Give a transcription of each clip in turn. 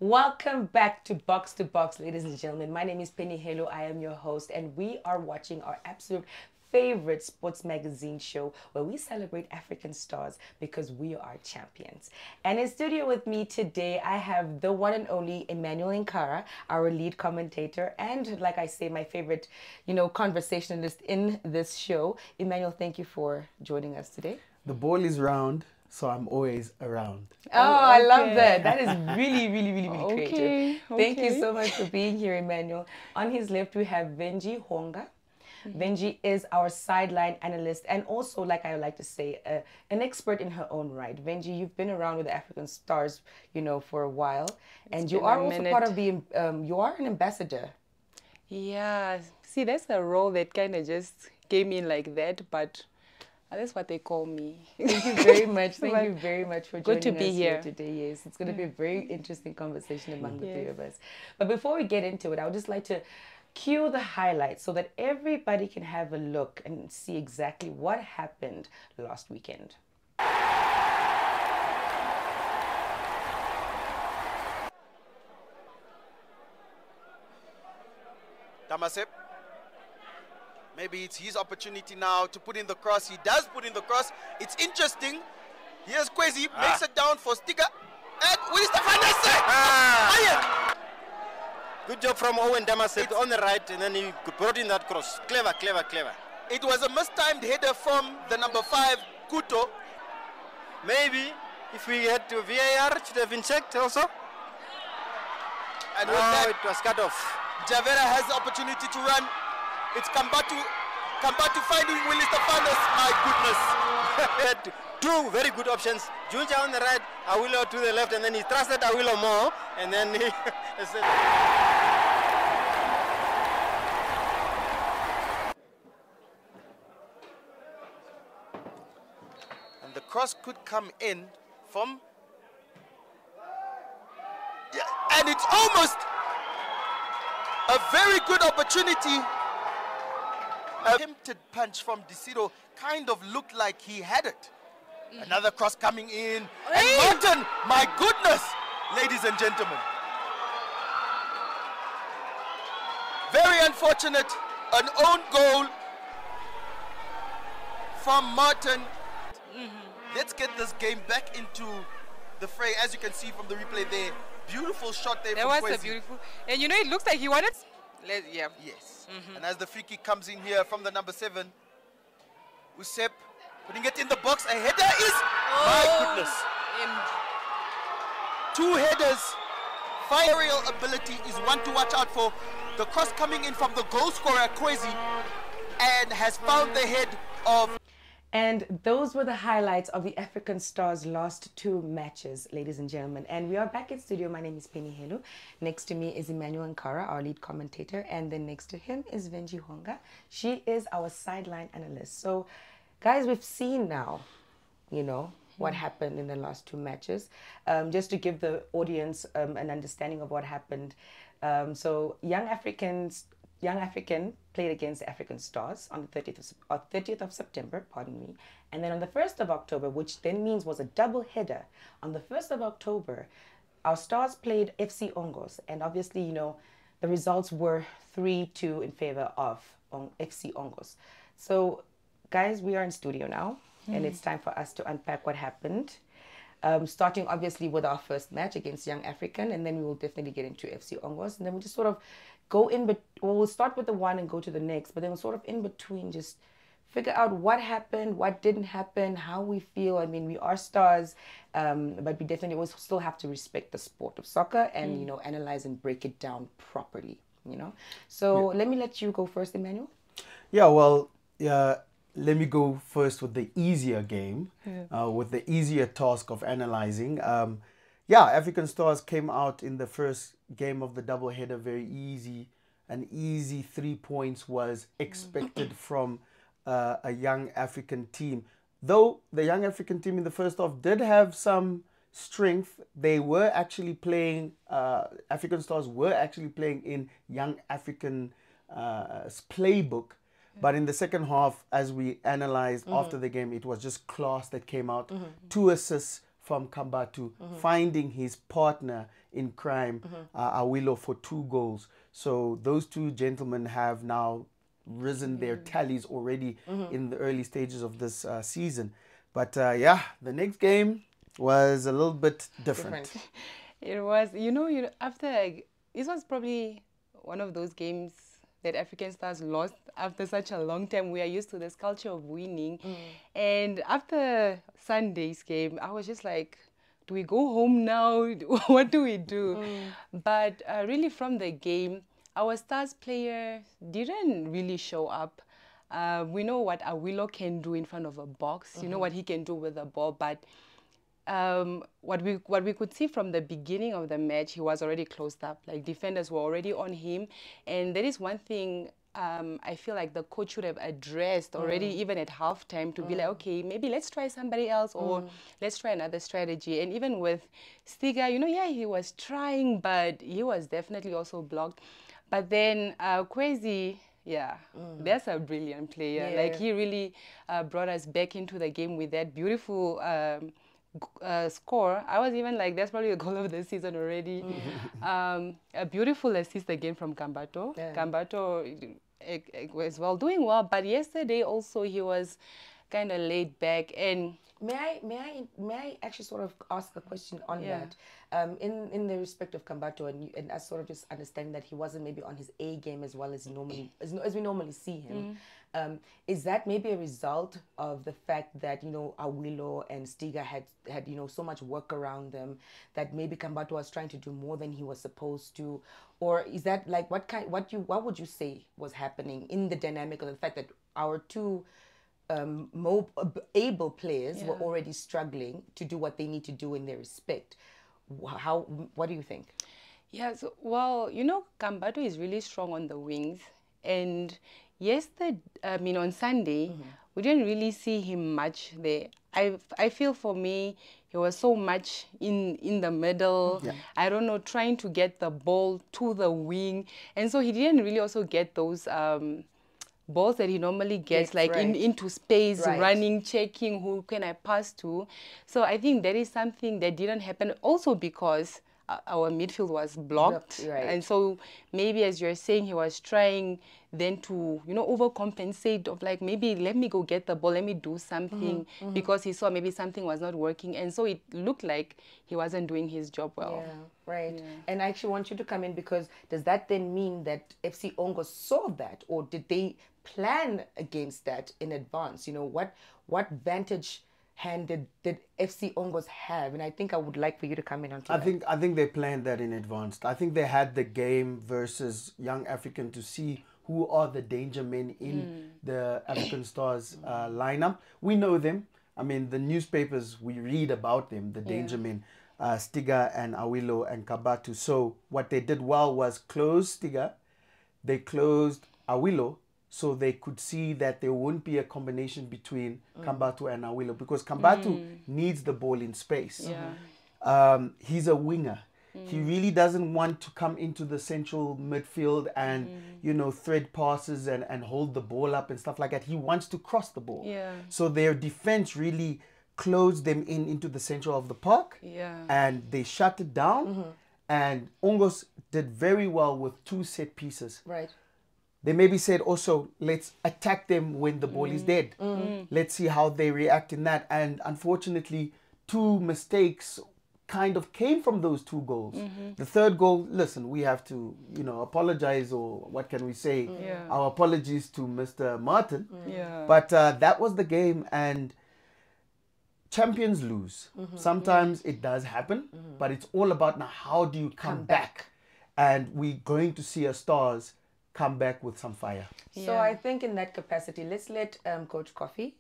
Welcome back to Box, ladies and gentlemen. My name is Penny Halo. I am your host, and we are watching our absolute favorite sports magazine show where we celebrate African stars because we are champions. And in studio with me today, I have the one and only Emmanuel Nkara, our lead commentator, and like I say, my favorite, conversationalist in this show. Emmanuel, thank you for joining us today. The ball is round, so I'm always around. Oh, I love that. That is really creative. Okay. Thank you so much for being here, Emmanuel. On his left, we have Venji Honga. Venji is our sideline analyst and also, like I like to say, an expert in her own right. Venji, you've been around with the African stars, for a while, and you are also part of the, you are an ambassador. Yeah, see, that's a role that kind of just came in like that, but that's what they call me. Thank you very much. Thank you very much for joining Good to be us here today. Yes, it's going to be a very interesting conversation among the three of us. But before we get into it, I would just like to cue the highlights so that everybody can have a look and see exactly what happened last weekend. Damasep. Maybe it's his opportunity now to put in the cross. He does put in the cross. It's interesting. Here's Kwesi, makes it down for Sticker. And Willis Good job from Owen Damasep on the right, and then he brought in that cross. Clever. It was a mistimed header from the number 5, Kuto. Maybe if we had to VAR, it should have been checked also. And with that, it was cut off. Javera has the opportunity to run. It's Kambatu finding Willis Stefanos. My goodness. Two very good options. Junja on the right, Awilo to the left, and then he trusted Awilo more, and then he... And the cross could come in from... Yeah, and it's almost a very good opportunity. A attempted punch from Desiro kind of looked like he had it. Another cross coming in. And Martin, my goodness, ladies and gentlemen. Very unfortunate, an own goal from Martin. Let's get this game back into the fray. As you can see from the replay there, beautiful shot there from Kwesi. That was a beautiful, and it looks like he wanted, Yes. And as the free kick comes in here from the number 7, Usep putting it in the box. A header is, my goodness. 2 headers. Aerial ability is one to watch out for. The cross coming in from the goal scorer, Kwesi, and has found the head of... And those were the highlights of the African Stars' last 2 matches, ladies and gentlemen. And we are back in studio. My name is Penny Helu. Next to me is Emmanuel Nkara, our lead commentator. And then next to him is Venji Honga. She is our sideline analyst. So, guys, we've seen now, what happened in the last 2 matches. Just to give the audience an understanding of what happened. So, Young African played against the African Stars on the 30th of September, and then on the 1st of October, which then means was a double header. On the 1st of October, our Stars played FC Ongos, and obviously, the results were 3-2 in favor of FC Ongos. So, guys, we are in studio now, and it's time for us to unpack what happened. Starting obviously with our first match against Young African, and then we will definitely get into FC Ongos, and then we'll just sort of go in, but we'll start with the one and go to the next, but then we'll sort of in between just figure out what happened, what didn't happen, how we feel. I mean, we are stars, but we definitely always still have to respect the sport of soccer and, analyze and break it down properly, So let me let you go first, Emmanuel. Yeah, well, let me go first with the easier game, with the easier task of analyzing. African Stars came out in the first game of the double header very easy. An easy 3 points was expected from a Young African team. Though the Young African team in the first half did have some strength, they were actually playing, African Stars were actually playing in Young African playbook. But in the second half, as we analyzed after the game, it was just class that came out. 2 assists from Kambatu, finding his partner in crime, Awilo, for 2 goals. So those two gentlemen have now risen their tallies already in the early stages of this season. But yeah, the next game was a little bit different. It was, after, this was probably one of those games that African Stars lost after such a long time. We are used to this culture of winning. And after Sunday's game, I was just like, do we go home now? What do we do? But really from the game, our Stars player didn't really show up. We know what Awilo can do in front of a box. You know what he can do with the ball, but what we could see from the beginning of the match, he was already closed up. Like, defenders were already on him, and that is one thing I feel like the coach should have addressed already, even at halftime, to be like, okay, maybe let's try somebody else, or let's try another strategy. And even with Stiga, yeah, he was trying, but he was definitely also blocked. But then Kwesi, yeah, that's a brilliant player. Yeah. Like, he really brought us back into the game with that beautiful score. I was even like, that's probably the goal of the season already. A beautiful assist again from Kambato. Yeah. Kambato was doing well, but yesterday also he was kind of laid back. And May I actually sort of ask a question on that? In the respect of Kambato, and us sort of just understanding that he wasn't maybe on his A game as well as as we normally see him. Is that maybe a result of the fact that Awilo and Stiga had so much work around them that maybe Kambato was trying to do more than he was supposed to, or is that like what would you say was happening in the dynamic of the fact that our two able players were already struggling to do what they need to do in their respect? What do you think? yeah, so, well, Kambato is really strong on the wings, and yesterday, on Sunday, we didn't really see him much there. I feel for me, he was so much in the middle. I don't know, trying to get the ball to the wing, and so he didn't really also get those balls that he normally gets, like into space, running, checking who can I pass to. So I think that is something that didn't happen, also because our midfield was blocked. And so maybe, as you're saying, he was trying then to, overcompensate, of like, maybe let me go get the ball, let me do something, because he saw maybe something was not working. And so it looked like he wasn't doing his job well. And I actually want you to come in, because does that then mean that FC Ongo saw that, or did they plan against that in advance? What vantage hand did FC Ongos have? And I think I would like for you to come in on that. I think they planned that in advance. I think they had the game versus Young African to see who are the danger men in the African Stars lineup. We know them. I mean, the newspapers, we read about them, the danger men, Stiga and Awilo and Kabatu. So what they did well was close Stiga, they closed Awilo, so they could see that there wouldn't be a combination between Kambatu and Awilo, because Kambatu needs the ball in space. He's a winger. He really doesn't want to come into the central midfield and, thread passes and hold the ball up and stuff like that. He wants to cross the ball. So their defense really closed them into the center of the park. And they shut it down. And Ongos did very well with 2 set pieces. They maybe said also, let's attack them when the ball is dead. Let's see how they react in that. And unfortunately, 2 mistakes kind of came from those 2 goals. The third goal, listen, we have to, apologize, or what can we say? Our apologies to Mr. Martin. But that was the game, and champions lose. Sometimes it does happen, but it's all about now, how do you come back? And we're going to see a Stars come back with some fire. So I think in that capacity, let's let Coach Coffee,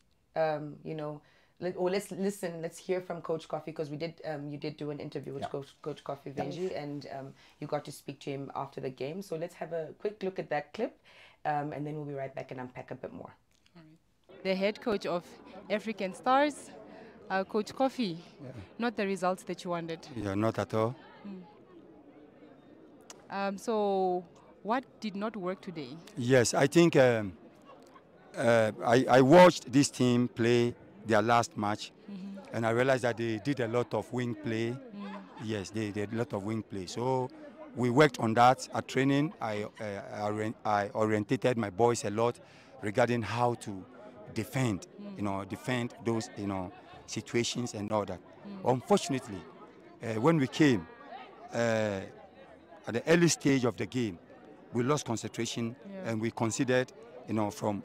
let's hear from Coach Coffee, because you did do an interview with Coach Coffee Venji, and you got to speak to him after the game. So let's have a quick look at that clip, and then we'll be right back and unpack a bit more. The head coach of African Stars, Coach Coffee, not the results that you wanted. Yeah, not at all. So what did not work today? Yes, I think I watched this team play their last match, and I realized that they did a lot of wing play. Yes, they did a lot of wing play. So we worked on that at training. I orientated my boys a lot regarding how to defend, defend those, situations and all that. Unfortunately, when we came at the early stage of the game, we lost concentration and we considered, from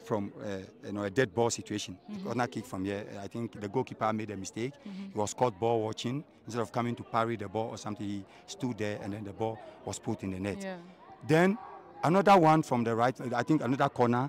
a dead ball situation. Corner kick from here. I think the goalkeeper made a mistake. He was caught ball watching. Instead of coming to parry the ball or something, he stood there and then the ball was put in the net. Then another one from the right. I think another corner.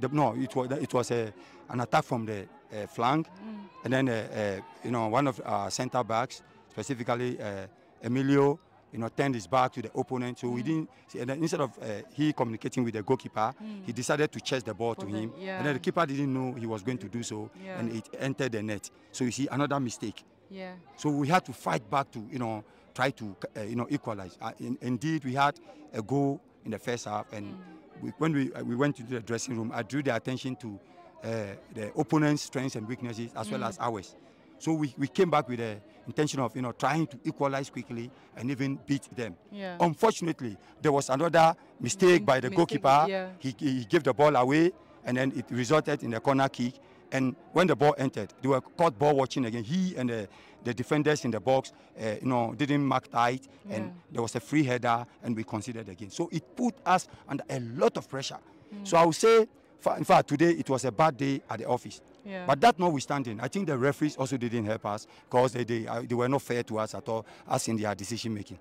It was an attack from the flank, and then one of our centre backs, specifically Emilio, turned his back to the opponent. So we didn't, and then instead of he communicating with the goalkeeper, he decided to chase the ball to him. And then the keeper didn't know he was going to do so, and it entered the net. So you see, another mistake. So we had to fight back to, try to, equalize. Indeed, we had a goal in the first half, and when we went into the dressing room, I drew their attention to the opponent's strengths and weaknesses as well as ours. So we came back with the intention of trying to equalize quickly and even beat them. Unfortunately, there was another mistake by the goalkeeper. He gave the ball away, and then it resulted in a corner kick. And when the ball entered, they were caught ball watching again. He and the defenders in the box, didn't mark tight, and there was a free header, and we considered again. So it put us under a lot of pressure. So I would say, in fact, today it was a bad day at the office. But that notwithstanding, I think the referees also didn't help us because they were not fair to us at all, as in their decision making.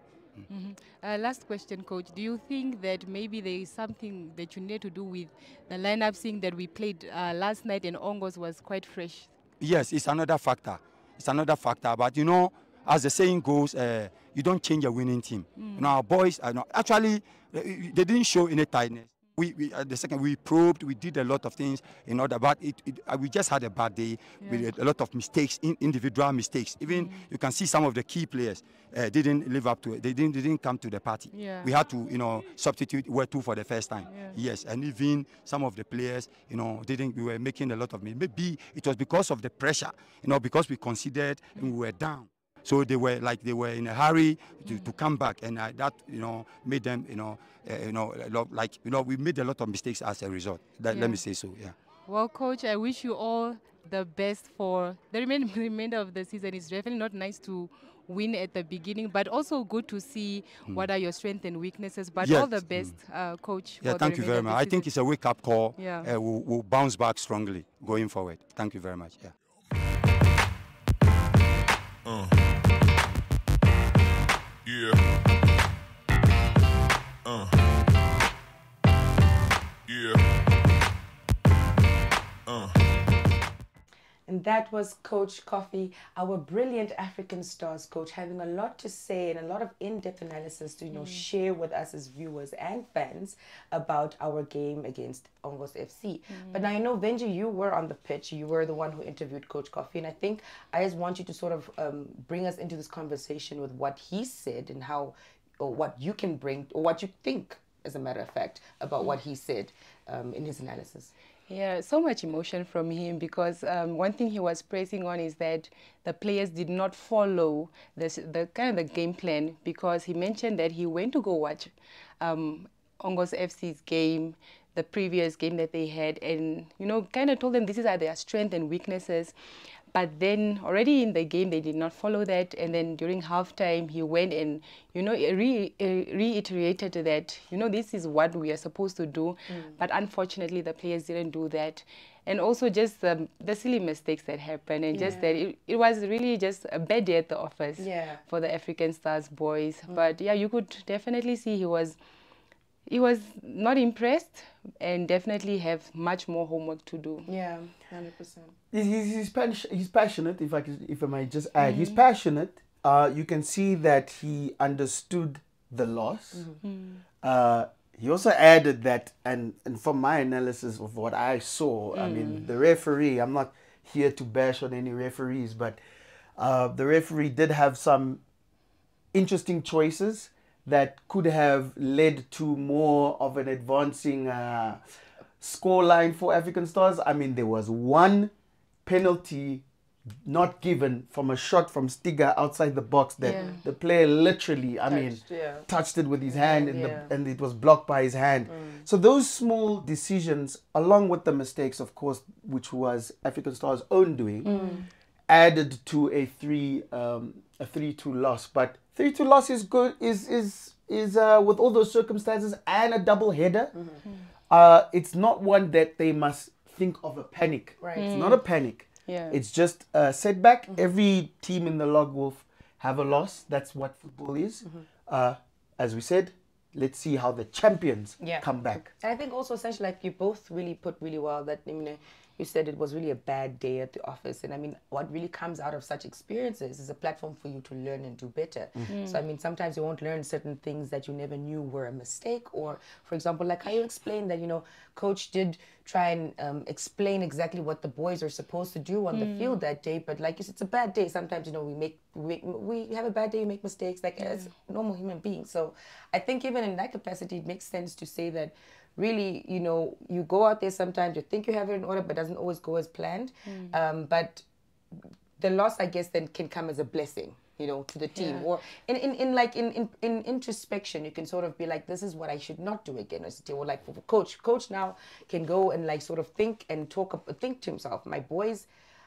Last question, Coach. Do you think that maybe there is something that you need to do with the lineup, seeing that we played last night and Ongos was quite fresh? Yes, it's another factor. It's another factor. But, as the saying goes, you don't change a winning team. Our boys, actually, they didn't show any tightness. We probed, we did a lot of things in order, but we just had a bad day with a lot of mistakes, individual mistakes. Even you can see some of the key players didn't live up to it. They didn't come to the party. We had to, substitute two for the first time. Yes, and even some of the players, didn't. We were making a lot of mistakes. Maybe it was because of the pressure, because we considered and we were down. So they were in a hurry to come back, and that made them we made a lot of mistakes as a result. Let me say so. Yeah. Well, Coach, I wish you all the best for the remainder of the season. It's definitely not nice to win at the beginning, but also good to see what are your strengths and weaknesses. But all the best, Coach. Yeah, thank you very much. I think it's a wake-up call. Yeah. We'll bounce back strongly going forward. Thank you very much. Yeah. And that was Coach Coffee, our brilliant African Stars coach, having a lot to say and a lot of in-depth analysis to share with us as viewers and fans about our game against Ongos FC. But now, Venji, you were on the pitch. You were the one who interviewed Coach Coffee, and I think I just want you to sort of bring us into this conversation with what he said and how, or what you can bring, or what you think, as a matter of fact, about what he said in his analysis. Yeah, so much emotion from him because one thing he was pressing on is that the players did not follow the game plan, because he mentioned that he went to go watch Ongos FC's game, the previous game that they had, and kind of told them this is their strengths and weaknesses. But then already in the game, they did not follow that. And then during halftime, he went and, reiterated that, this is what we are supposed to do. But unfortunately, the players didn't do that. And also just the silly mistakes that happened. And just that it was really just a bad day at the office for the African Stars boys. But yeah, you could definitely see he was not impressed and definitely have much more homework to do. Yeah, 100%. He's passionate, if I might just add. He's passionate. You can see that he understood the loss. He also added that, and from my analysis of what I saw, I mean, the referee, I'm not here to bash on any referees, but the referee did have some interesting choices that could have led to more of an advancing scoreline for African Stars. I mean, there was one penalty not given from a shot from Stiga outside the box that the player literally, touched it with his hand and it was blocked by his hand. So those small decisions, along with the mistakes, of course, which was African Stars' own doing, added to a 3-2 loss. But 3-2 loss is good, is with all those circumstances and a double header. It's not one that they must think of a panic. Right. It's not a panic. Yeah. It's just a setback. Every team in the log will have a loss. That's what football is. As we said, let's see how the champions come back. And I think also essentially, like you both really put really well that, you said it was really a bad day at the office. And I mean, what really comes out of such experiences is a platform for you to learn and do better. So I mean, sometimes you won't learn certain things that you never knew were a mistake. Or, for example, like how you explained that, coach did try and explain exactly what the boys are supposed to do on the field that day. But like you said, it's a bad day. Sometimes, we have a bad day, we make mistakes, like as normal human beings. So I think even in that capacity, it makes sense to say that really, you go out there sometimes, you think you have it in order, but it doesn't always go as planned. But the loss, I guess, then can come as a blessing, to the team. Or in introspection, you can sort of be like, this is what I should not do again. Or like for coach now can go and like sort of think and think to himself, my boys,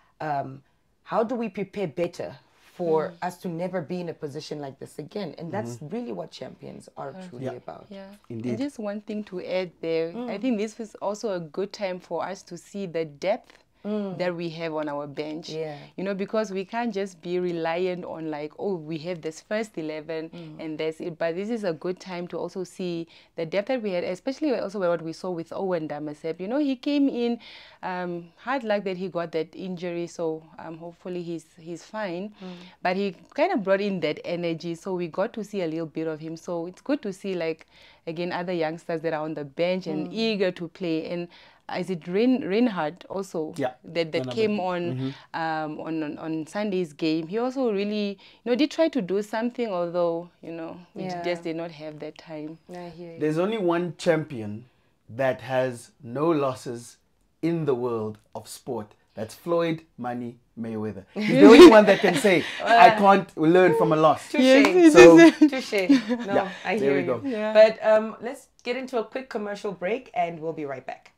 how do we prepare better for us to never be in a position like this again? And that's really what champions are truly about. Yeah, Indeed. And just one thing to add there, I think this was also a good time for us to see the depth that we have on our bench. Yeah. Because we can't just be reliant on like, oh, we have this first 11 and that's it. But this is a good time to also see the depth that we had, especially also what we saw with Owen Damasep. He came in, hard luck that he got that injury, so hopefully he's fine. But he kind of brought in that energy, so we got to see a little bit of him. So it's good to see, like, again, other youngsters that are on the bench and eager to play. And is it Reinhard also that came on on Sunday's game? He also really did try to do something, although we just did not have that time. I hear you. There's only one champion that has no losses in the world of sport. That's Floyd Money Mayweather. He's the only one that can say, I can't learn from a loss. Touche. So, touche. No, I hear you. Yeah. But let's get into a quick commercial break and we'll be right back.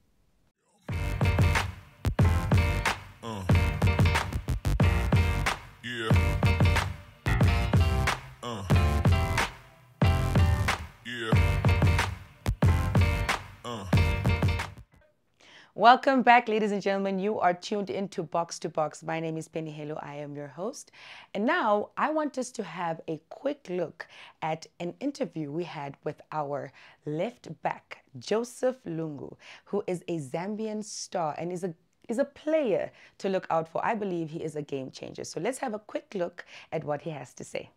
Welcome back, ladies and gentlemen. You are tuned into Box to Box. My name is Penny Helo. I am your host. And now I want us to have a quick look at an interview we had with our left back, Joseph Lungu, who is a Zambian star and is a player to look out for. I believe he is a game changer. So let's have a quick look at what he has to say.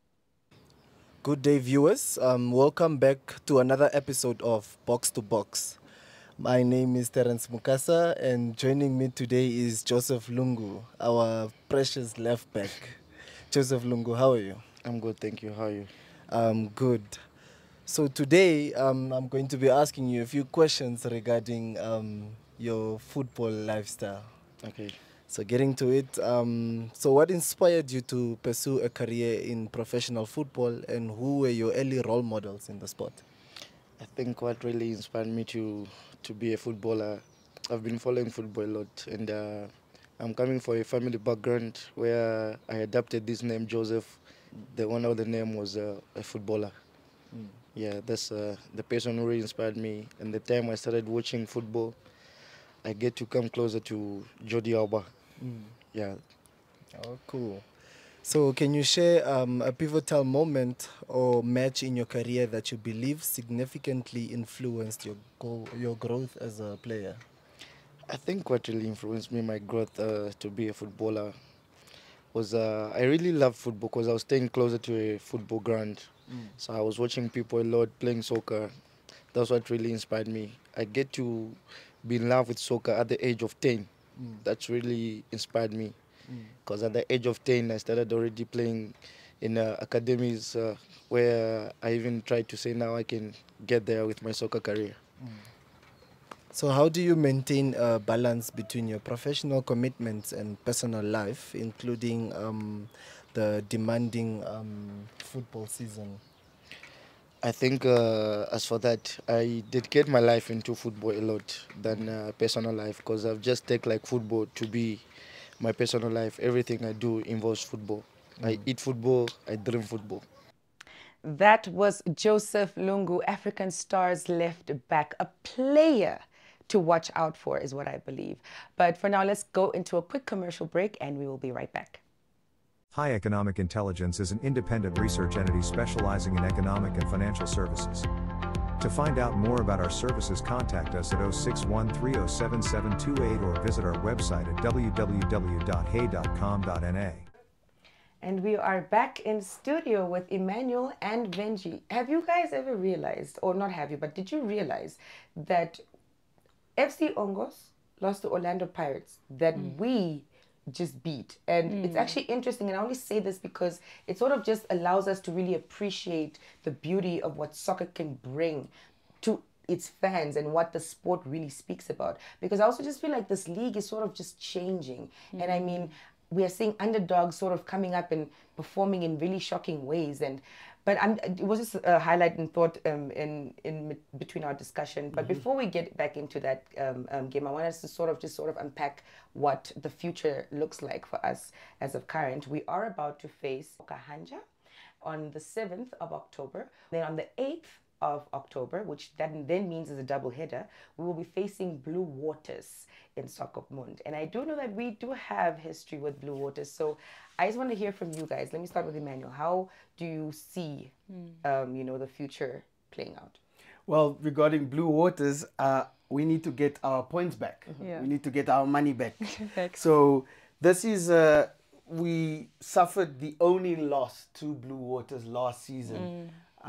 Good day, viewers. Welcome back to another episode of Box to Box. My name is Terence Mukasa, and joining me today is Joseph Lungu, our precious left back. Joseph Lungu, how are you? I'm good, thank you. How are you? Good. So today, I'm going to be asking you a few questions regarding your football lifestyle. Okay. So getting to it, so what inspired you to pursue a career in professional football, and who were your early role models in the sport? I think what really inspired me to be a footballer, I've been following football a lot, and I'm coming from a family background where I adopted this name, Joseph. The owner of the name was a footballer. Yeah, that's the person who really inspired me. And the time I started watching football, I get to come closer to Jordi Alba. Yeah. Oh, cool. So can you share a pivotal moment or match in your career that you believe significantly influenced your growth as a player? I think what really influenced me, my growth to be a footballer, was I really loved football because I was staying closer to a football ground. So I was watching people a lot playing soccer. That's what really inspired me. I get to be in love with soccer at the age of 10. That's really inspired me. Because at the age of 10, I started already playing in academies where I even tried to say now I can get there with my soccer career. So how do you maintain a balance between your professional commitments and personal life, including the demanding football season? I think as for that, I dedicate my life into football a lot than personal life, because I've just take like football to be my personal life. Everything I do involves football. I eat football, I dream football. That was Joseph Lungu, African Stars left back, a player to watch out for is what I believe. But for now, let's go into a quick commercial break and we will be right back. High Economic Intelligence is an independent research entity specializing in economic and financial services. To find out more about our services, contact us at 0613077728 or visit our website at www.hey.com.na. And we are back in studio with Emmanuel and Benji. Have you guys ever realized, or not have you, but did you realize that FC Ongos lost to Orlando Pirates that we just beat? And it's actually interesting, and I only say this because it sort of just allows us to really appreciate the beauty of what soccer can bring to its fans and what the sport really speaks about. Because I also just feel like this league is sort of just changing. And I mean, we are seeing underdogs sort of coming up and performing in really shocking ways. But it was just a highlight and thought in between our discussion. But before we get back into that game, I want us to sort of unpack what the future looks like for us as of current. We are about to face Okahandja on the 7th of October. Then on the 8th of October, which then means is a double header, we will be facing Blue Waters in Swakopmund. And I do know that we do have history with Blue Waters. So I just want to hear from you guys. Let me start with Emmanuel. How do you see, the future playing out? Well, regarding Blue Waters, we need to get our points back. Yeah. We need to get our money back. So this is, we suffered the only loss to Blue Waters last season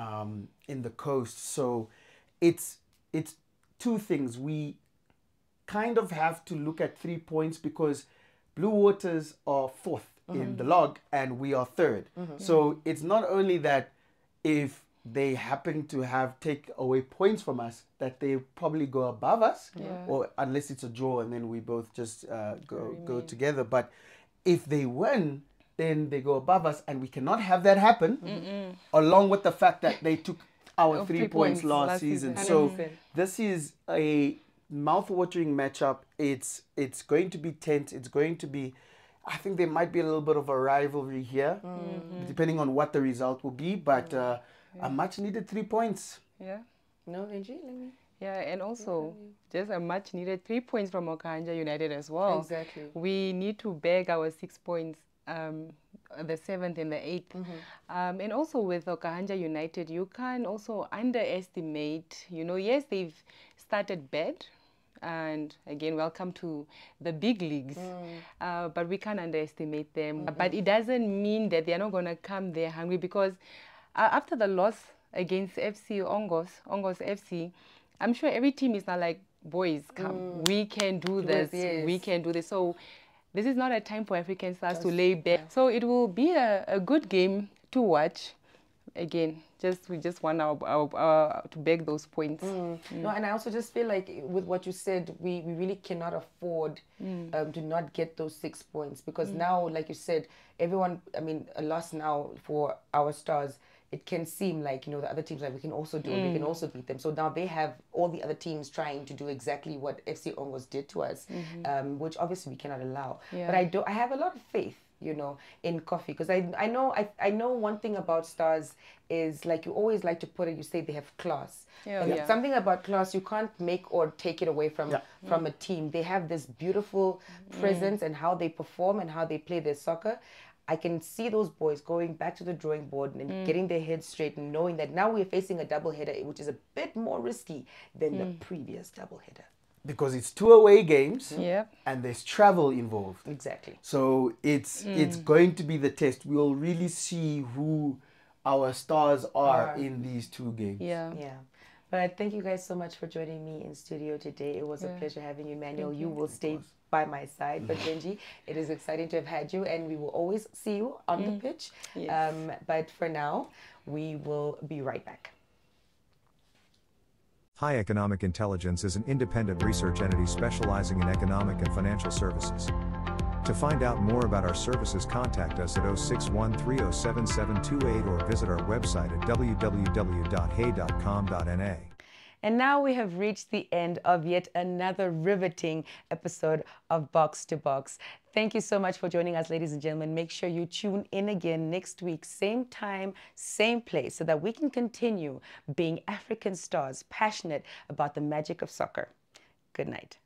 in the coast. So it's two things. We kind of have to look at 3 points because Blue Waters are fourth in the log and we are third. So it's not only that if they happen to take away points from us that they probably go above us, or unless it's a draw and then we both just go together. But if they win, then they go above us, and we cannot have that happen. Along with the fact that they took our 3 points last season. So this is a mouth-watering matchup. It's going to be tense. It's going to be, I think there might be a little bit of a rivalry here, depending on what the result will be. But a much-needed 3 points. Yeah. No, Benji, let me. Yeah, and also just a much-needed 3 points from Okahandja United as well. Exactly. We need to bag our 6 points. The 7th and the 8th. And also with Okahandja United, you can also underestimate, yes, they've started bad. And again, welcome to the big leagues. But we can't underestimate them. But it doesn't mean that they're not going to come there hungry, because after the loss against FC Ongos FC, I'm sure every team is now like, boys, come, we can do this, we can do this. So this is not a time for African Stars to lay back. Yeah. So it will be a good game to watch. Again, we just want our to beg those points. No, and I also just feel like with what you said, we really cannot afford to not get those 6 points, because now, like you said, everyone, I mean, a loss now for our Stars, it can seem like, the other teams, like we can also do it, we can also beat them. So now they have all the other teams trying to do exactly what FC Ongos did to us, which obviously we cannot allow. Yeah. But I have a lot of faith, in Coffee, because I know one thing about Stars is, like you always like to put it, you say they have class. Something about class, you can't make or take it away from a team. They have this beautiful presence and how they perform and how they play their soccer. I can see those boys going back to the drawing board and getting their heads straight and knowing that now we're facing a double header, which is a bit more risky than the previous double header. Because it's 2 away games and there's travel involved. Exactly. So it's going to be the test. We'll really see who our Stars are in these 2 games. Yeah. But thank you guys so much for joining me in studio today. It was a pleasure having you, Emmanuel. You will stay by my side. But Benji, it is exciting to have had you, and we will always see you on the pitch. Yes. But for now, we will be right back. High Economic Intelligence is an independent research entity specializing in economic and financial services. To find out more about our services, contact us at 0613077728 or visit our website at www.hey.com.na. And now we have reached the end of yet another riveting episode of Box to Box. Thank you so much for joining us, ladies and gentlemen. Make sure you tune in again next week, same time, same place, so that we can continue being African stars, passionate about the magic of soccer. Good night.